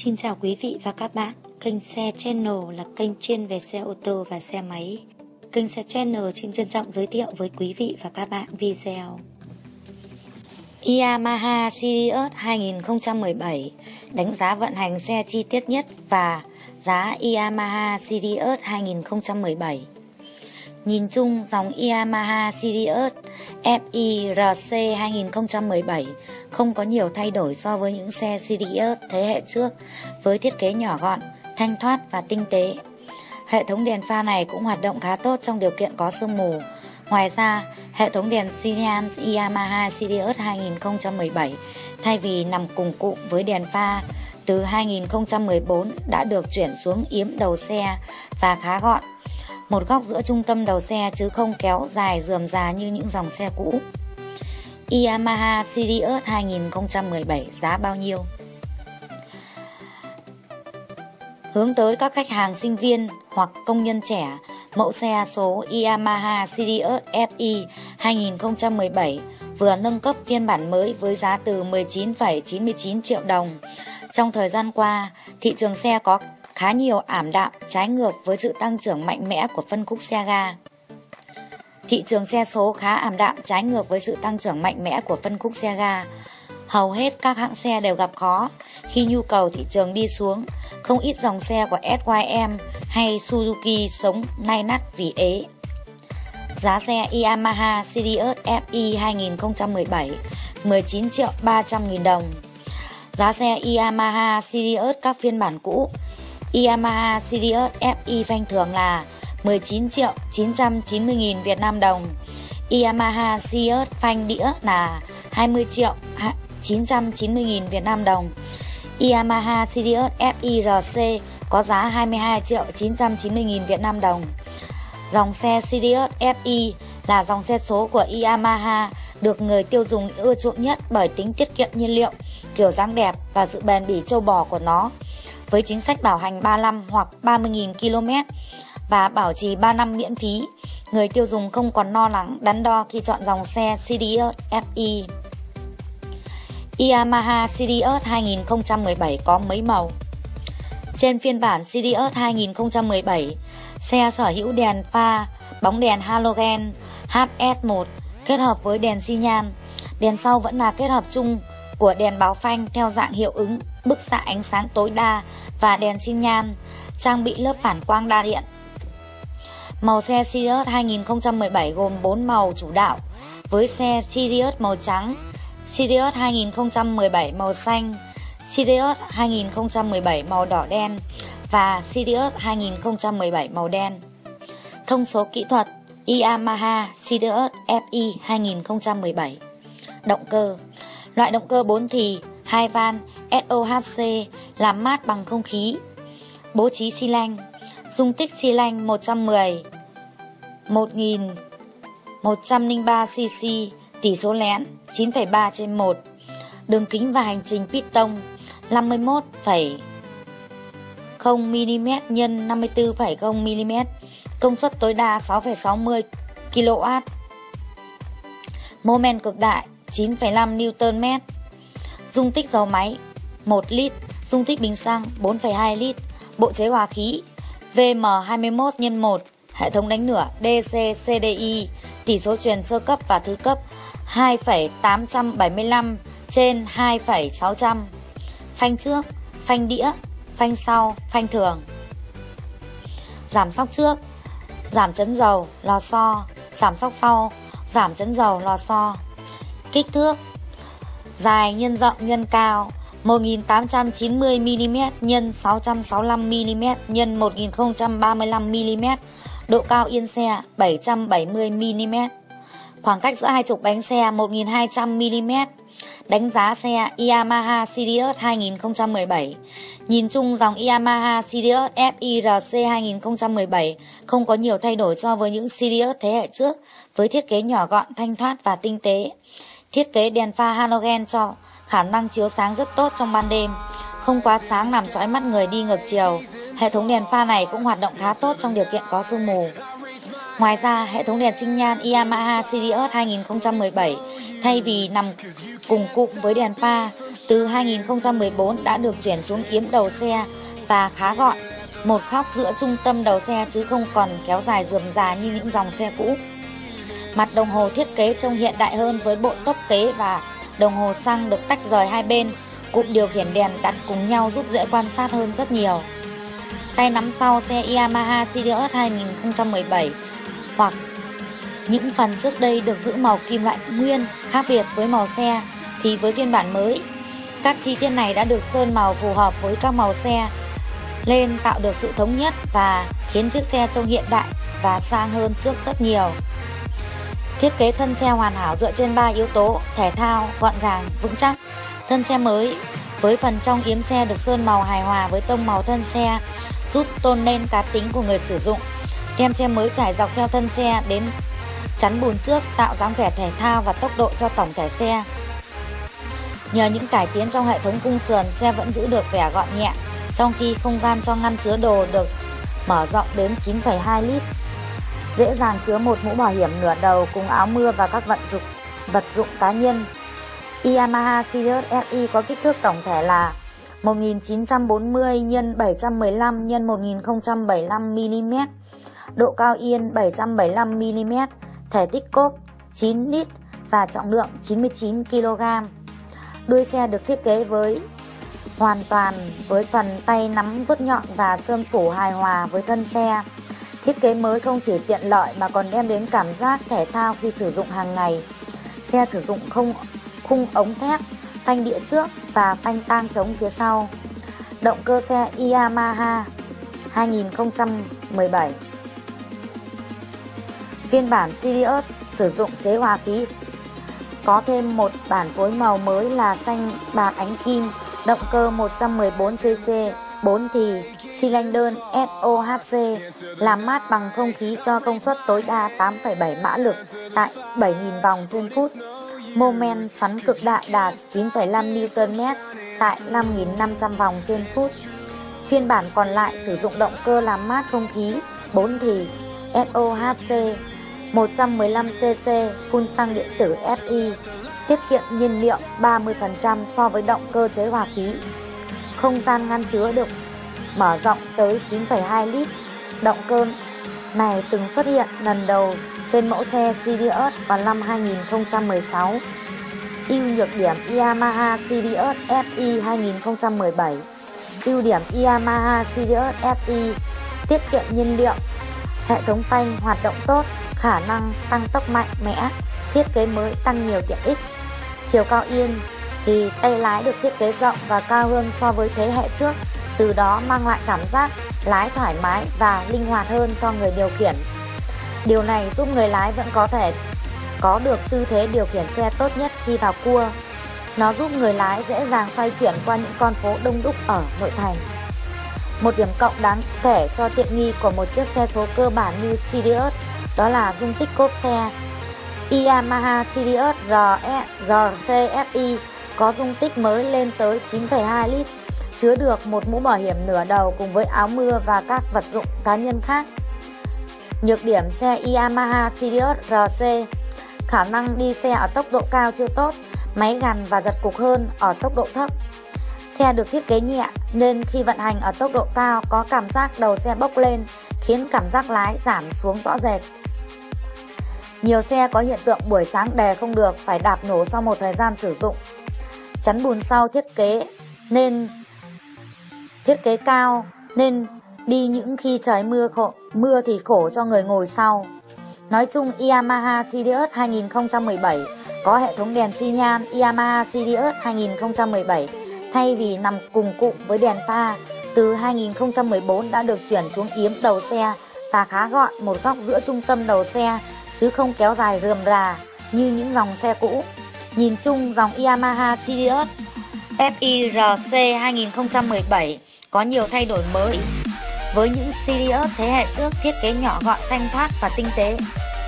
Xin chào quý vị và các bạn. Kênh Xe Channel là kênh chuyên về xe ô tô và xe máy. Kênh Xe Channel xin trân trọng giới thiệu với quý vị và các bạn video Yamaha Sirius 2017, đánh giá vận hành xe chi tiết nhất và giá Yamaha Sirius 2017. Nhìn chung, dòng Yamaha Sirius FIRC 2017 không có nhiều thay đổi so với những xe Sirius thế hệ trước, với thiết kế nhỏ gọn, thanh thoát và tinh tế. Hệ thống đèn pha này cũng hoạt động khá tốt trong điều kiện có sương mù. Ngoài ra, hệ thống đèn xi nhan Yamaha Sirius 2017 thay vì nằm cùng cụm với đèn pha từ 2014 đã được chuyển xuống yếm đầu xe và khá gọn, một góc giữa trung tâm đầu xe chứ không kéo dài rườm rà như những dòng xe cũ. Yamaha Sirius 2017 giá bao nhiêu? Hướng tới các khách hàng sinh viên hoặc công nhân trẻ, mẫu xe số Yamaha Sirius FI 2017 vừa nâng cấp phiên bản mới với giá từ 19,99 triệu đồng. Trong thời gian qua, thị trường xe có khá nhiều ảm đạm trái ngược với sự tăng trưởng mạnh mẽ của phân khúc xe ga. Thị trường xe số khá ảm đạm trái ngược với sự tăng trưởng mạnh mẽ của phân khúc xe ga. Hầu hết các hãng xe đều gặp khó khi nhu cầu thị trường đi xuống. Không ít dòng xe của SYM hay Suzuki sống nay nát vì ế. Giá xe Yamaha Sirius FI 2017 19.300.000 đồng. Giá xe Yamaha Sirius các phiên bản cũ. Yamaha Sirius FI phanh thường là 19.990.000 Việt Nam đồng. Yamaha Sirius phanh đĩa là 20.990.000 Việt Nam đồng. Yamaha Sirius FIRC có giá 22.990.000 Việt Nam đồng. Dòng xe Sirius FI là dòng xe số của Yamaha được người tiêu dùng ưa chuộng nhất bởi tính tiết kiệm nhiên liệu, kiểu dáng đẹp và sự bền bỉ trâu bò của nó. Với chính sách bảo hành 35 hoặc 30.000 km và bảo trì 3 năm miễn phí, người tiêu dùng không còn lo lắng đắn đo khi chọn dòng xe Sirius FI. Yamaha Sirius 2017 có mấy màu? Trên phiên bản Sirius 2017, xe sở hữu đèn pha bóng đèn halogen HS1 kết hợp với đèn xi nhan. Đèn sau vẫn là kết hợp chung của đèn báo phanh theo dạng hiệu ứng bức xạ ánh sáng tối đa và đèn xi nhan, trang bị lớp phản quang đa điện. Màu xe Sirius 2017 gồm 4 màu chủ đạo, với xe Sirius màu trắng, Sirius 2017 màu xanh, Sirius 2017 màu đỏ đen và Sirius 2017 màu đen. Thông số kỹ thuật Yamaha Sirius FI 2017. Động cơ. Loại động cơ 4 thì 2 van SOHC làm mát bằng không khí. Bố trí xi lanh. Dung tích xi lanh 110 1103cc, tỷ số lén 9,3/1. Đường kính và hành trình piston 51,0 mm x 54,0 mm. Công suất tối đa 6,60 kW. Mô men cực đại 9,5 Nm. Dung tích dầu máy 1 lít. Dung tích bình xăng 4,2 lít. Bộ chế hòa khí VM21x1. Hệ thống đánh lửa DC CDI. Tỷ số truyền sơ cấp và thứ cấp 2,875/2,600. Phanh trước, phanh đĩa, phanh sau, phanh thường. Giảm xóc trước, giảm chấn dầu, lò xo. Giảm xóc sau, giảm chấn dầu, lò xo. Kích thước dài nhân rộng nhân cao 1890 mm x 665 mm x 1035 mm. Độ cao yên xe 770 mm. Khoảng cách giữa hai trục bánh xe 1200 mm. Đánh giá xe Yamaha Sirius 2017. Nhìn chung, dòng Yamaha Sirius FIRC 2017 không có nhiều thay đổi so với những Sirius thế hệ trước, với thiết kế nhỏ gọn, thanh thoát và tinh tế. Thiết kế đèn pha halogen cho khả năng chiếu sáng rất tốt trong ban đêm, không quá sáng làm chói mắt người đi ngược chiều. Hệ thống đèn pha này cũng hoạt động khá tốt trong điều kiện có sương mù. Ngoài ra, hệ thống đèn xi nhan Yamaha Sirius 2017 thay vì nằm cùng cụm với đèn pha từ 2014 đã được chuyển xuống yếm đầu xe và khá gọn, một góc giữa trung tâm đầu xe chứ không còn kéo dài rườm rà như những dòng xe cũ. Mặt đồng hồ thiết kế trông hiện đại hơn với bộ tốc kế và đồng hồ xăng được tách rời hai bên. Cụm điều khiển đèn đặt cùng nhau giúp dễ quan sát hơn rất nhiều. Tay nắm sau xe Yamaha Sirius 2017 hoặc những phần trước đây được giữ màu kim loại nguyên. Khác biệt với màu xe thì với phiên bản mới, các chi tiết này đã được sơn màu phù hợp với các màu xe lên, tạo được sự thống nhất và khiến chiếc xe trông hiện đại và sang hơn trước rất nhiều. Thiết kế thân xe hoàn hảo dựa trên 3 yếu tố: thể thao, gọn gàng, vững chắc. Thân xe mới với phần trong yếm xe được sơn màu hài hòa với tông màu thân xe, giúp tôn lên cá tính của người sử dụng. Tem xe mới trải dọc theo thân xe đến chắn bùn trước, tạo dáng vẻ thể thao và tốc độ cho tổng thể xe. Nhờ những cải tiến trong hệ thống khung sườn, xe vẫn giữ được vẻ gọn nhẹ, trong khi không gian cho ngăn chứa đồ được mở rộng đến 9,2 lít. Dễ dàng chứa một mũ bảo hiểm nửa đầu cùng áo mưa và các vật dụng cá nhân. Yamaha Sirius SI có kích thước tổng thể là 1940 x 715 x 1075 mm, độ cao yên 775 mm, thể tích cốp 9 lít và trọng lượng 99 kg. Đuôi xe được thiết kế hoàn toàn với phần tay nắm vuốt nhọn và sơn phủ hài hòa với thân xe. Thiết kế mới không chỉ tiện lợi mà còn đem đến cảm giác thể thao khi sử dụng hàng ngày. Xe sử dụng khung ống thép, phanh đĩa trước và phanh tang chống phía sau. Động cơ xe Yamaha 2017. Phiên bản Sirius sử dụng chế hòa khí, có thêm một bản phối màu mới là xanh bạc ánh kim, động cơ 114cc 4 thì, xi lanh đơn SOHC, làm mát bằng không khí cho công suất tối đa 8,7 mã lực tại 7.000 vòng trên phút. Mô men xoắn cực đại đạt 9,5 Nm tại 5.500 vòng trên phút. Phiên bản còn lại sử dụng động cơ làm mát không khí 4 thì SOHC 115cc phun xăng điện tử FI, tiết kiệm nhiên liệu 30% so với động cơ chế hòa khí. Không gian ngăn chứa được mở rộng tới 9,2 lít. Động cơ này từng xuất hiện lần đầu trên mẫu xe Sirius vào năm 2016. Ưu nhược điểm Yamaha Sirius FI 2017. Ưu điểm Yamaha Sirius FI: tiết kiệm nhiên liệu, hệ thống phanh hoạt động tốt, khả năng tăng tốc mạnh mẽ, thiết kế mới tăng nhiều tiện ích. Chiều cao yên thì tay lái được thiết kế rộng và cao hơn so với thế hệ trước, từ đó mang lại cảm giác lái thoải mái và linh hoạt hơn cho người điều khiển. Điều này giúp người lái vẫn có thể có được tư thế điều khiển xe tốt nhất khi vào cua. Nó giúp người lái dễ dàng xoay chuyển qua những con phố đông đúc ở nội thành. Một điểm cộng đáng kể cho tiện nghi của một chiếc xe số cơ bản như Sirius đó là dung tích cốp xe. Yamaha Sirius RC FI có dung tích mới lên tới 9,2 lít, chứa được một mũ bảo hiểm nửa đầu cùng với áo mưa và các vật dụng cá nhân khác. Nhược điểm xe Yamaha Sirius RC: khả năng đi xe ở tốc độ cao chưa tốt, máy gằn và giật cục hơn ở tốc độ thấp. Xe được thiết kế nhẹ nên khi vận hành ở tốc độ cao có cảm giác đầu xe bốc lên, khiến cảm giác lái giảm xuống rõ rệt. Nhiều xe có hiện tượng buổi sáng đè không được, phải đạp nổ sau một thời gian sử dụng. Chắn bùn sau thiết kế cao nên đi những khi trời mưa thì khổ cho người ngồi sau. Nói chung, Yamaha Sirius 2017 có hệ thống đèn xi nhan. Yamaha Sirius 2017 thay vì nằm cùng cụm với đèn pha, từ 2014 đã được chuyển xuống yếm đầu xe và khá gọn, một góc giữa trung tâm đầu xe chứ không kéo dài rườm rà như những dòng xe cũ. Nhìn chung, dòng Yamaha Sirius FIRC 2017 có nhiều thay đổi mới với những Sirius thế hệ trước thiết kế nhỏ gọn, thanh thoát và tinh tế.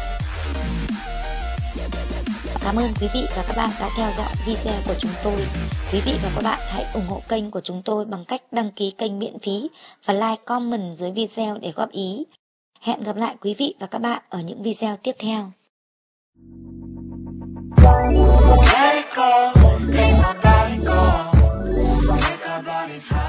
Cảm ơn quý vị và các bạn đã theo dõi video của chúng tôi. Quý vị và các bạn hãy ủng hộ kênh của chúng tôi bằng cách đăng ký kênh miễn phí và like, comment dưới video để góp ý. Hẹn gặp lại quý vị và các bạn ở những video tiếp theo. Let it go, let it go. body's hot.